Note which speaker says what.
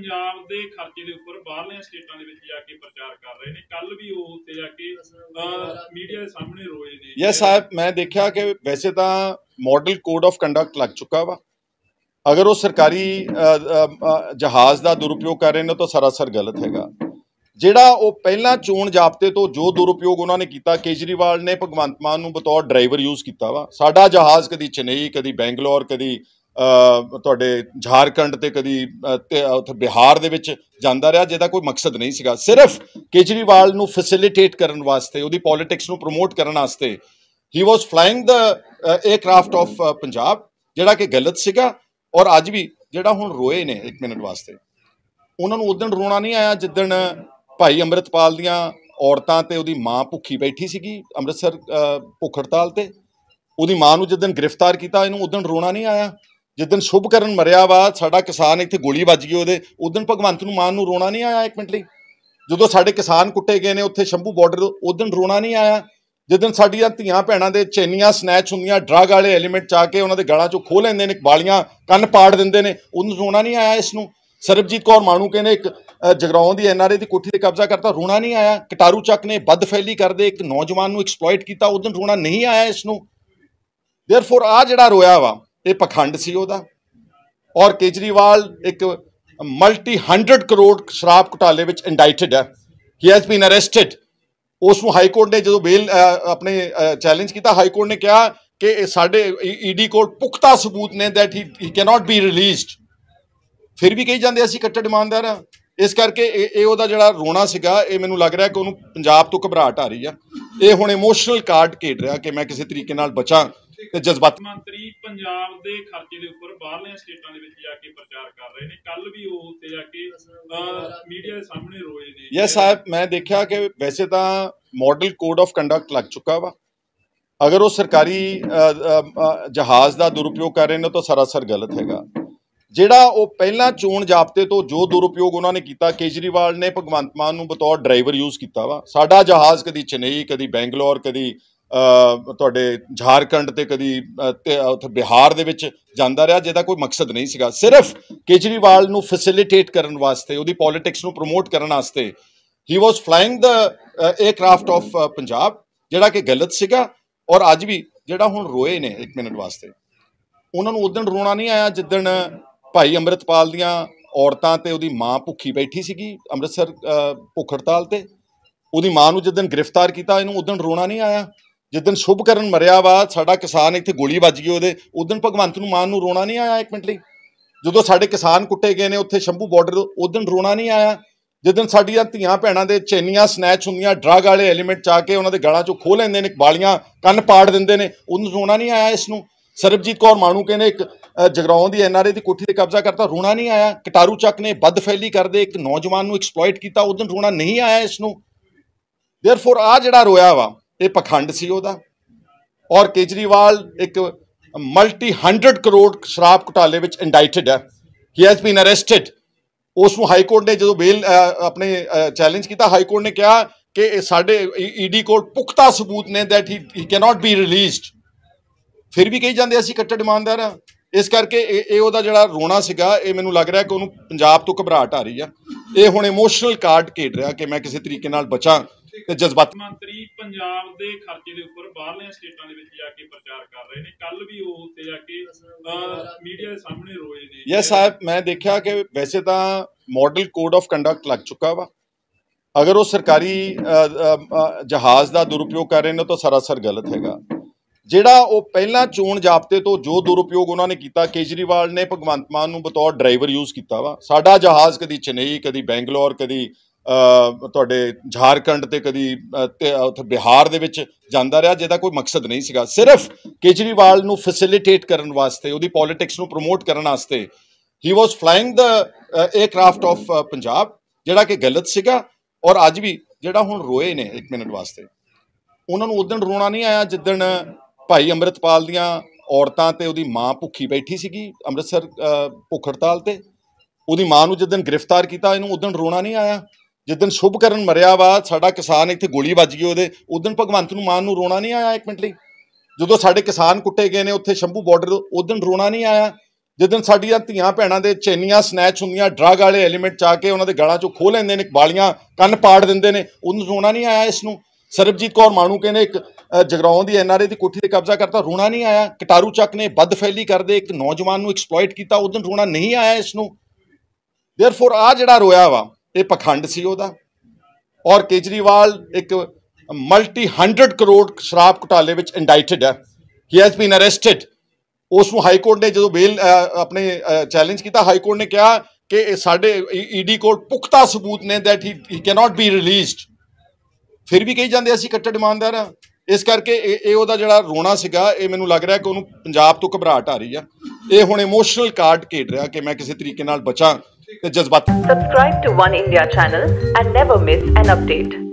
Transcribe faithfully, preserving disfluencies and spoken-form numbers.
Speaker 1: पंजाब के खर्चे के उपर बाहरलियां स्टेटां दे विच जाके प्रचार कर रहे हैं। कल भी वो उत्ते जाके मीडिया के सामने रोए ने।
Speaker 2: यस साहब, मैं देखा कि वैसे तो मॉडल कोड ऑफ कंडक्ट लग चुका वा। अगर वो सरकारी जहाज़ का दुरुपयोग कर रहे हैं तो सरासर गलत हैगा। ਜਿਹੜਾ ਉਹ ਪਹਿਲਾਂ ਚੋਣ ਜਾਬਤੇ ਤੋਂ ਜੋ ਦੁਰਉਪਯੋਗ ਉਹਨਾਂ ਨੇ ਕੀਤਾ, ਕੇਜਰੀਵਾਲ ਨੇ ਭਗਵੰਤ ਮਾਨ ਨੂੰ ਬਤੌਰ ਡਰਾਈਵਰ ਯੂਜ਼ ਕੀਤਾ ਵਾ। ਸਾਡਾ ਜਹਾਜ਼ ਕਦੀ ਚੇਨਈ, ਕਦੀ ਬੈਂਗਲੌਰ, ਕਦੀ ਤੁਹਾਡੇ ਝਾਰਖੰਡ ਤੇ ਕਦੀ ਉੱਥੇ ਬਿਹਾਰ ਦੇ ਵਿੱਚ ਜਾਂਦਾ ਰਿਹਾ, ਜਿਹਦਾ ਕੋਈ ਮਕਸਦ ਨਹੀਂ ਸੀਗਾ। ਸਿਰਫ ਕੇਜਰੀਵਾਲ ਨੂੰ ਫੈਸਿਲਿਟੇਟ ਕਰਨ ਵਾਸਤੇ, ਉਹਦੀ ਪੋਲਿਟਿਕਸ ਨੂੰ ਪ੍ਰਮੋਟ ਕਰਨ ਵਾਸਤੇ he was flying the aircraft of Punjab, ਜਿਹੜਾ ਕਿ ਗਲਤ ਸੀਗਾ। ਔਰ ਅੱਜ ਵੀ ਜਿਹੜਾ ਹੁਣ ਰੋਏ ਨੇ ਇੱਕ ਮਿੰਟ ਵਾਸਤੇ, ਉਹਨਾਂ ਨੂੰ ਉਦਣ ਰੋਣਾ ਨਹੀਂ ਆਇਆ ਜਿੱਦਣ ਭਾਈ ਅੰਮ੍ਰਿਤਪਾਲ ਦੀਆਂ ਔਰਤਾਂ ਤੇ ਉਹਦੀ ਮਾਂ ਭੁੱਖੀ ਬੈਠੀ ਸੀਗੀ ਅੰਮ੍ਰਿਤਸਰ ਭੁੱਖ ਹੜਤਾਲ ਤੇ। ਉਹਦੀ ਮਾਂ ਨੂੰ ਜਿੱਦਣ ਗ੍ਰਿਫਤਾਰ ਕੀਤਾ, ਇਹਨੂੰ ਉਦਣ ਰੋਣਾ ਨਹੀਂ ਆਇਆ। ਜਿੱਦਣ ਸ਼ੁਭਕਰਨ ਮਰਿਆ ਵਾ, ਸਾਡਾ ਕਿਸਾਨ ਇੱਥੇ ਗੋਲੀ ਵੱਜ ਗਈ ਉਹਦੇ, ਉਦਣ ਭਗਵੰਤ ਨੂੰ ਮਾਨ ਨੂੰ ਰੋਣਾ ਨਹੀਂ ਆਇਆ ਇੱਕ ਮਿੰਟ ਲਈ। ਜਦੋਂ ਸਾਡੇ ਕਿਸਾਨ ਕੁੱਟੇ ਗਏ ਨੇ ਉੱਥੇ ਸ਼ੰਭੂ ਬਾਰਡਰ, ਉਦਣ ਰੋਣਾ ਨਹੀਂ ਆਇਆ। ਜਿੱਦਣ ਸਾਡੀਆਂ ਧੀਆਂ ਭੈਣਾਂ ਦੇ ਚੈਨੀਆਂ ਸਨੈਚ ਹੁੰਦੀਆਂ, ਡਰੱਗ ਵਾਲੇ ਐਲੀਮੈਂਟ ਚ ਆ ਕੇ ਉਹਨਾਂ ਦੇ ਗਲਾਂ ਚੋਂ ਖੋਹ ਲੈਂਦੇ ਨੇ, ਵਾਲੀਆਂ ਕੰਨ ਪਾੜ ਦਿੰਦੇ ਨੇ, ਉਦੋਂ ਰੋਣਾ ਨਹੀਂ ਆਇਆ ਇਸ ਨੂੰ। ਸਰਬਜੀਤ ਕੌਰ ਮਾਣੂਕੇ ਨੇ ਇੱਕ ਜਗਰਾਉਂ ਦੀ ਐਨ ਆਰ ਏ ਦੀ ਕੋਠੀ ਤੇ ਕਬਜ਼ਾ ਕਰਤਾ, ਰੋਣਾ ਨਹੀਂ ਆਇਆ। ਕਟਾਰੂ ਚੱਕ ਨੇ ਬਦਫੈਲੀ ਕਰਦੇ ਇੱਕ ਨੌਜਵਾਨ ਨੂੰ ਐਕਸਪਲੋਇਟ ਕੀਤਾ, ਉਦੋਂ ਰੋਣਾ ਨਹੀਂ ਆਇਆ ਇਸ ਨੂੰ। ਦੇਅਰਫੋਰ ਆ ਜਿਹੜਾ ਰੋਇਆ ਵਾ ਇਹ ਪਖੰਡ ਸੀ ਉਹਦਾ। ਔਰ ਕੇਜਰੀਵਾਲ ਇੱਕ ਮਲਟੀ ਹੰਡਰਡ ਕਰੋੜ ਸ਼ਰਾਬ ਘੁਟਾਲੇ ਵਿੱਚ ਇੰਡਾਈਟਡ ਹੈ। He has been arrested. ਉਸ ਨੂੰ ਹਾਈ ਕੋਰਟ ਨੇ ਜਦੋਂ ਬੇਲ ਆਪਣੇ ਚੈਲੰਜ ਕੀਤਾ, ਹਾਈ ਕੋਰਟ ਨੇ ਕਿਹਾ ਕਿ ਸਾਡੇ ਈਡੀ ਕੋਲ ਪੁਖਤਾ ਸਬੂਤ ਨੇ that he cannot be released. ਫਿਰ ਵੀ ਕਹੀ ਜਾਂਦੇ ਅਸੀਂ ਕੱਟੜ ਇਮਾਨਦਾਰ ਹਾਂ। ਇਸ ਕਰਕੇ ਇਹ ਉਹਦਾ ਜਿਹੜਾ ਰੋਣਾ ਸੀਗਾ, ਇਹ ਮੈਨੂੰ ਲੱਗ ਰਿਹਾ ਕਿ ਉਹਨੂੰ ਪੰਜਾਬ ਤੋਂ ਘਬਰਾਹਟ ਆ ਰਹੀ ਆ। ਇਹ ਹੁਣ ਇਮੋਸ਼ਨਲ ਕਾਰਡ ਖੇਡ ਰਿਹਾ ਕਿ ਮੈਂ ਕਿਸੇ ਤਰੀਕੇ ਨਾਲ ਬਚਾਂ ਤੇ ਜਜ਼ਬਾਤ।
Speaker 1: ਮੰਤਰੀ ਪੰਜਾਬ ਦੇ ਖਰਚੇ ਦੇ ਉੱਪਰ ਬਾਹਰਲੀਆਂ ਸਟੇਟਾਂ ਦੇ ਵਿੱਚ ਜਾ ਕੇ ਪ੍ਰਚਾਰ ਕਰ ਰਹੇ ਨੇ। ਕੱਲ ਵੀ ਉਹ ਉੱਤੇ ਜਾ ਕੇ ਮੀਡੀਆ ਦੇ ਸਾਹਮਣੇ ਰੋਏ ਨੇ।
Speaker 2: ਯਸ ਸਾਹਿਬ, ਮੈਂ ਦੇਖਿਆ ਕਿ ਵੈਸੇ ਤਾਂ ਮॉडल ਕੋਡ ਆਫ ਕੰਡਕਟ ਲੱਗ ਚੁੱਕਾ ਵਾ। ਅਗਰ ਉਹ ਸਰਕਾਰੀ ਜਹਾਜ਼ ਦਾ ਦੁਰਉਪਯੋਗ ਕਰ ਰਹੇ ਨੇ ਤਾਂ ਸਰਾਸਰ ਗਲਤ ਹੈਗਾ। ਜਿਹੜਾ ਉਹ ਪਹਿਲਾਂ ਚੋਣ ਜਾਬਤੇ ਤੋਂ ਜੋ ਦੁਰਉਪਯੋਗ ਉਹਨਾਂ ਨੇ ਕੀਤਾ, ਕੇਜਰੀਵਾਲ ਨੇ ਭਗਵੰਤ ਮਾਨ ਨੂੰ ਬਤੌਰ ਡਰਾਈਵਰ ਯੂਜ਼ ਕੀਤਾ ਵਾ। ਸਾਡਾ ਜਹਾਜ਼ ਕਦੀ ਚੇਨਈ, ਕਦੀ ਬੈਂਗਲੌਰ, ਕਦੀ ਤੁਹਾਡੇ ਝਾਰਖੰਡ ਤੇ ਕਦੀ ਉੱਥੇ ਬਿਹਾਰ ਦੇ ਵਿੱਚ ਜਾਂਦਾ ਰਿਹਾ, ਜਿਹਦਾ ਕੋਈ ਮਕਸਦ ਨਹੀਂ ਸੀਗਾ। ਸਿਰਫ ਕੇਜਰੀਵਾਲ ਨੂੰ ਫੈਸਿਲਿਟੇਟ ਕਰਨ ਵਾਸਤੇ, ਉਹਦੀ ਪੋਲਿਟਿਕਸ ਨੂੰ ਪ੍ਰਮੋਟ ਕਰਨ ਵਾਸਤੇ he was flying the aircraft of Punjab, ਜਿਹੜਾ ਕਿ ਗਲਤ ਸੀਗਾ। ਔਰ ਅੱਜ ਵੀ ਜਿਹੜਾ ਹੁਣ ਰੋਏ ਨੇ ਇੱਕ ਮਿੰਟ ਵਾਸਤੇ, ਉਹਨਾਂ ਨੂੰ ਉਦਣ ਰੋਣਾ ਨਹੀਂ ਆਇਆ ਜਿੱਦਣ ਭਾਈ ਅੰਮ੍ਰਿਤਪਾਲ ਦੀਆਂ ਔਰਤਾਂ ਤੇ ਉਹਦੀ ਮਾਂ ਭੁੱਖੀ ਬੈਠੀ ਸੀਗੀ ਅੰਮ੍ਰਿਤਸਰ ਭੁੱਖ ਹੜਤਾਲ ਤੇ। ਉਹਦੀ ਮਾਂ ਨੂੰ ਜਿੱਦਣ ਗ੍ਰਿਫਤਾਰ ਕੀਤਾ, ਇਹਨੂੰ ਉਦਣ ਰੋਣਾ ਨਹੀਂ ਆਇਆ। ਜਿੱਦਣ ਸ਼ੁਭਕਰਨ ਮਰਿਆ ਵਾ, ਸਾਡਾ ਕਿਸਾਨ ਇੱਥੇ ਗੋਲੀ ਵੱਜ ਗਈ ਉਹਦੇ, ਉਦਣ ਭਗਵੰਤ ਨੂੰ ਮਾਨ ਨੂੰ ਰੋਣਾ ਨਹੀਂ ਆਇਆ ਇੱਕ ਮਿੰਟ ਲਈ। ਜਦੋਂ ਸਾਡੇ ਕਿਸਾਨ ਕੁੱਟੇ ਗਏ ਨੇ ਉੱਥੇ ਸ਼ੰਭੂ ਬਾਰਡਰ, ਉਦਣ ਰੋਣਾ ਨਹੀਂ ਆਇਆ। ਜਿੱਦਣ ਸਾਡੀਆਂ ਧੀਆਂ ਭੈਣਾਂ ਦੇ ਚੈਨੀਆਂ ਸਨੈਚ ਹੁੰਦੀਆਂ, ਡਰੱਗ ਵਾਲੇ ਐਲੀਮੈਂਟ ਚ ਆ ਕੇ ਉਹਨਾਂ ਦੇ ਗਲਾਂ ਚੋਂ ਖੋਹ ਲੈਂਦੇ ਨੇ, ਵਾਲੀਆਂ ਕੰਨ ਪਾੜ ਦਿੰਦੇ ਨੇ, ਉਦੋਂ ਰੋਣਾ ਨਹੀਂ ਆਇਆ ਇਸ ਨੂੰ। ਸਰਬਜੀਤ ਕੌਰ ਮਾਣੂਕੇ ਨੇ ਇੱਕ ਜਗਰਾਉਂ ਦੀ ਐਨ ਆਰ ਏ ਦੀ ਕੋਠੀ ਤੇ ਕਬਜ਼ਾ ਕਰਤਾ, ਰੋਣਾ ਨਹੀਂ ਆਇਆ। ਕਟਾਰੂ ਚੱਕ ਨੇ ਬਦਫੈਲੀ ਕਰਦੇ ਇੱਕ ਨੌਜਵਾਨ ਨੂੰ ਐਕਸਪਲੋਇਟ ਕੀਤਾ, ਉਦੋਂ ਰੋਣਾ ਨਹੀਂ ਆਇਆ ਇਸ ਨੂੰ। ਦੇਅਰਫੋਰ ਆ ਜਿਹੜਾ ਰੋਇਆ ਵਾ ਇਹ ਪਖੰਡ ਸੀ ਉਹਦਾ। ਔਰ ਕੇਜਰੀਵਾਲ ਇੱਕ ਮਲਟੀ ਹੰਡਰਡ ਕਰੋੜ ਸ਼ਰਾਬ ਘੁਟਾਲੇ ਵਿੱਚ ਇੰਡਾਈਟਡ ਹੈ। He has been arrested. ਉਸ ਨੂੰ ਹਾਈ ਕੋਰਟ ਨੇ ਜਦੋਂ ਬੇਲ ਆਪਣੇ ਚੈਲੰਜ ਕੀਤਾ, ਹਾਈ ਕੋਰਟ ਨੇ ਕਿਹਾ ਕਿ ਸਾਡੇ ਈਡੀ ਕੋਲ ਪੁਖਤਾ ਸਬੂਤ ਨੇ that he cannot be released. ਫਿਰ ਵੀ ਕਹੀ ਜਾਂਦੇ ਅਸੀਂ ਕੱਟੜ ਇਮਾਨਦਾਰ ਹਾਂ। ਇਸ ਕਰਕੇ ਇਹ ਉਹਦਾ ਜਿਹੜਾ ਰੋਣਾ ਸੀਗਾ, ਇਹ ਮੈਨੂੰ ਲੱਗ ਰਿਹਾ ਕਿ ਉਹਨੂੰ ਪੰਜਾਬ ਤੋਂ ਘਬਰਾਹਟ ਆ ਰਹੀ ਆ। ਇਹ ਹੁਣ ਇਮੋਸ਼ਨਲ ਕਾਰਡ ਖੇਡ ਰਿਹਾ ਕਿ ਮੈਂ ਕਿਸੇ ਤਰੀਕੇ ਨਾਲ ਬਚਾਂ ਤੇ ਜਜ਼ਬਾਤ।
Speaker 1: ਮੰਤਰੀ ਪੰਜਾਬ ਦੇ ਖਰਚੇ ਦੇ ਉੱਪਰ ਬਾਹਰਲੀਆਂ ਸਟੇਟਾਂ ਦੇ ਵਿੱਚ ਜਾ ਕੇ ਪ੍ਰਚਾਰ ਕਰ ਰਹੇ ਨੇ। ਕੱਲ ਵੀ ਉਹ ਉੱਤੇ ਜਾ ਕੇ ਮੀਡੀਆ ਦੇ ਸਾਹਮਣੇ ਰੋਏ ਨੇ।
Speaker 2: ਯਸ ਸਾਹਿਬ, ਮੈਂ ਦੇਖਿਆ ਕਿ ਵੈਸੇ ਤਾਂ ਮॉडल ਕੋਡ ਆਫ ਕੰਡਕਟ ਲੱਗ ਚੁੱਕਾ ਵਾ। ਅਗਰ ਉਹ ਸਰਕਾਰੀ ਜਹਾਜ਼ ਦਾ ਦੁਰਉਪਯੋਗ ਕਰ ਰਹੇ ਨੇ ਤਾਂ ਸਰਾਸਰ ਗਲਤ ਹੈਗਾ। ਜਿਹੜਾ ਉਹ ਪਹਿਲਾਂ ਚੋਣ ਜਾਬਤੇ ਤੋਂ ਜੋ ਦੁਰਉਪਯੋਗ ਉਹਨਾਂ ਨੇ ਕੀਤਾ, ਕੇਜਰੀਵਾਲ ਨੇ ਭਗਵੰਤ ਮਾਨ ਨੂੰ ਬਤੌਰ ਡਰਾਈਵਰ ਯੂਜ਼ ਕੀਤਾ ਵਾ। ਸਾਡਾ ਜਹਾਜ਼ ਕਦੀ ਚੇਨਈ, ਕਦੀ ਬੈਂਗਲੌਰ, ਕਦੀ ਤੁਹਾਡੇ ਝਾਰਖੰਡ ਤੇ ਕਦੀ ਉੱਥੇ ਬਿਹਾਰ ਦੇ ਵਿੱਚ ਜਾਂਦਾ ਰਿਹਾ, ਜਿਹਦਾ ਕੋਈ ਮਕਸਦ ਨਹੀਂ ਸੀਗਾ। ਸਿਰਫ ਕੇਜਰੀਵਾਲ ਨੂੰ ਫੈਸਿਲਿਟੇਟ ਕਰਨ ਵਾਸਤੇ, ਉਹਦੀ ਪੋਲਿਟਿਕਸ ਨੂੰ ਪ੍ਰਮੋਟ ਕਰਨ ਵਾਸਤੇ he was flying the aircraft of Punjab, ਜਿਹੜਾ ਕਿ ਗਲਤ ਸੀਗਾ। ਔਰ ਅੱਜ ਵੀ ਜਿਹੜਾ ਹੁਣ ਰੋਏ ਨੇ ਇੱਕ ਮਿੰਟ ਵਾਸਤੇ, ਉਹਨਾਂ ਨੂੰ ਉਦਣ ਰੋਣਾ ਨਹੀਂ ਆਇਆ ਜਿੱਦਣ ਭਾਈ ਅੰਮ੍ਰਿਤਪਾਲ ਦੀਆਂ ਔਰਤਾਂ ਤੇ ਉਹਦੀ ਮਾਂ ਭੁੱਖੀ ਬੈਠੀ ਸੀਗੀ ਅੰਮ੍ਰਿਤਸਰ ਭੁੱਖ ਹੜਤਾਲ ਤੇ। ਉਹਦੀ ਮਾਂ ਨੂੰ ਜਿੱਦਣ ਗ੍ਰਿਫਤਾਰ ਕੀਤਾ, ਇਹਨੂੰ ਉਦਣ ਰੋਣਾ ਨਹੀਂ ਆਇਆ। ਜਿੱਦਣ ਸ਼ੁਭਕਰਨ ਮਰਿਆ ਵਾ, ਸਾਡਾ ਕਿਸਾਨ ਇੱਥੇ ਗੋਲੀ ਵੱਜ ਗਈ ਉਹਦੇ, ਉਦਣ ਭਗਵੰਤ ਨੂੰ ਮਾਨ ਨੂੰ ਰੋਣਾ ਨਹੀਂ ਆਇਆ ਇੱਕ ਮਿੰਟ ਲਈ। ਜਦੋਂ ਸਾਡੇ ਕਿਸਾਨ ਕੁੱਟੇ ਗਏ ਨੇ ਉੱਥੇ ਸ਼ੰਭੂ ਬਾਰਡਰ, ਉਦਣ ਰੋਣਾ ਨਹੀਂ ਆਇਆ। ਜਿੱਦਣ ਸਾਡੀਆਂ ਧੀਆਂ ਭੈਣਾਂ ਦੇ ਚੈਨੀਆਂ ਸਨੈਚ ਹੁੰਦੀਆਂ, ਡਰੱਗ ਵਾਲੇ ਐਲੀਮੈਂਟ ਚ ਆ ਕੇ ਉਹਨਾਂ ਦੇ ਗਲਾਂ ਚੋਂ ਖੋਹ ਲੈਂਦੇ ਨੇ, ਵਾਲੀਆਂ ਕੰਨ ਪਾੜ ਦਿੰਦੇ ਨੇ, ਉਹਨੂੰ ਰੋਣਾ ਨਹੀਂ ਆਇਆ ਇਸ ਨੂੰ? ਸਰਬਜੀਤ ਕੌਰ ਮਾਣੂਕੇ ਨੇ ਇੱਕ ਜਗਰਾਉਂ ਦੀ ਐਨ ਆਰ ਏ ਦੀ ਕੋਠੀ ਤੇ ਕਬਜ਼ਾ ਕਰਤਾ, ਰੋਣਾ ਨਹੀਂ ਆਇਆ? ਕਟਾਰੂ ਚੱਕ ਨੇ ਬਦਫੈਲੀ ਕਰਦੇ ਇੱਕ ਨੌਜਵਾਨ ਨੂੰ ਐਕਸਪਲੋਇਟ ਕੀਤਾ, ਉਦੋਂ ਰੋਣਾ ਨਹੀਂ ਆਇਆ ਇਸ ਨੂੰ? ਦੇਅਰਫੋਰ ਆ ਜਿਹੜਾ ਰੋਇਆ ਵਾ ਇਹ ਪਖੰਡ ਸੀ ਉਹਦਾ। ਔਰ ਕੇਜਰੀਵਾਲ ਇੱਕ ਮਲਟੀ ਹੰਡਰਡ ਕਰੋੜ ਸ਼ਰਾਬ ਘੁਟਾਲੇ ਵਿੱਚ ਇੰਡਾਈਟਡ ਹੈ, ਹੀ ਹੈਜ਼ ਬੀਨ ਅਰੈਸਟਡ। ਉਸ ਨੂੰ ਹਾਈ ਕੋਰਟ ਨੇ ਜਦੋਂ ਬੇਲ ਆਪਣੇ ਚੈਲੰਜ ਕੀਤਾ, ਹਾਈ ਕੋਰਟ ਨੇ ਕਿਹਾ ਕਿ ਸਾਡੇ ਈਡੀ ਕੋਲ ਪੁਖਤਾ ਸਬੂਤ ਨੇ that he cannot be released. ਫਿਰ ਵੀ ਕਹੀ ਜਾਂਦੇ ਅਸੀਂ ਕੱਟੜ ਇਮਾਨਦਾਰ ਹਾਂ। ਇਸ ਕਰਕੇ ਇਹ ਇਹ ਉਹਦਾ ਜਿਹੜਾ ਰੋਣਾ ਸੀਗਾ, ਇਹ ਮੈਨੂੰ ਲੱਗ ਰਿਹਾ ਕਿ ਉਹਨੂੰ ਪੰਜਾਬ ਤੋਂ ਘਬਰਾਹਟ ਆ ਰਹੀ ਆ। ਇਹ ਹੁਣ ਇਮੋਸ਼ਨਲ ਕਾਰਡ ਖੇਡ ਰਿਹਾ ਕਿ ਮੈਂ ਕਿਸੇ ਤਰੀਕੇ ਨਾਲ ਬਚਾਂ ਤੇ ਜਜ਼ਬਾਤੀ।
Speaker 3: Subscribe to One India channel and never miss an update.